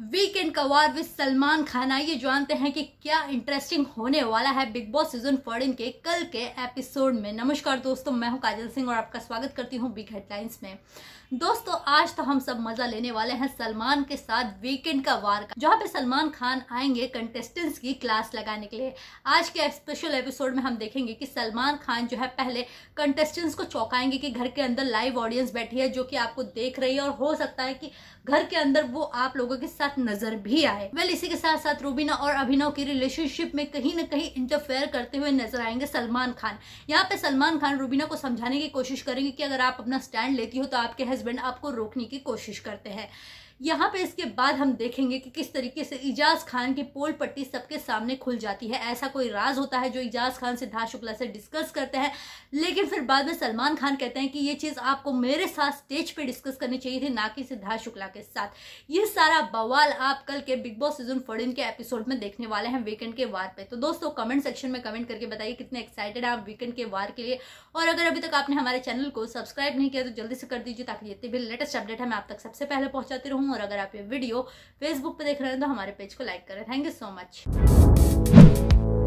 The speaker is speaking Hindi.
वीकेंड का वार विद सलमान खान। आइए जानते हैं कि क्या इंटरेस्टिंग होने वाला है बिग बॉस सीजन 14 के कल के एपिसोड में। नमस्कार दोस्तों, मैं हूं काजल सिंह और आपका स्वागत करती हूं बिग हेडलाइंस में। दोस्तों, आज तो हम सब मजा लेने वाले हैं सलमान के साथ वीकेंड का वार का, जहां पे सलमान खान आएंगे कंटेस्टेंट्स की क्लास लगाने के लिए। आज के स्पेशल एपिसोड में हम देखेंगे कि सलमान खान जो है पहले कंटेस्टेंट्स को चौंकाएंगे कि घर के अंदर लाइव ऑडियंस बैठी है जो कि आपको देख रही है और हो सकता है कि घर के अंदर वो आप लोगों के साथ नजर भी आए। इसी के साथ साथ रूबीना और अभिनव की रिलेशनशिप में कहीं ना कहीं इंटरफेयर करते हुए नजर आएंगे सलमान खान। यहाँ पे सलमान खान रूबीना को समझाने की कोशिश करेंगे कि अगर आप अपना स्टैंड लेती हो तो आपके हस्बैंड आपको रोकने की कोशिश करते हैं। यहाँ पे इसके बाद हम देखेंगे कि किस तरीके से इजाज खान की पोल पट्टी सबके सामने खुल जाती है। ऐसा कोई राज होता है जो इजाज खान सिद्धार्थ शुक्ला से डिस्कस करते हैं, लेकिन फिर बाद में सलमान खान कहते हैं कि ये चीज आपको मेरे साथ स्टेज पे डिस्कस करनी चाहिए थी, ना कि सिद्धार्थ शुक्ला के साथ। ये सारा बवाल आप कल के बिग बॉस सीजन 14 के एपिसोड में देखने वाले हैं वीकेंड के वार पे। तो दोस्तों, कमेंट सेक्शन में कमेंट करके बताइए कितने एक्साइटेड है आप वीकेंड के वार के लिए। और अगर अभी तक आपने हमारे चैनल को सब्सक्राइब नहीं किया तो जल्दी से कर दीजिए, ताकि जितने भी लेटेस्ट अपडेट है मैं आप तक सबसे पहले पहुंचाती रहूं। और अगर आप ये वीडियो फेसबुक पे देख रहे हैं तो हमारे पेज को लाइक करें। Thank you so much.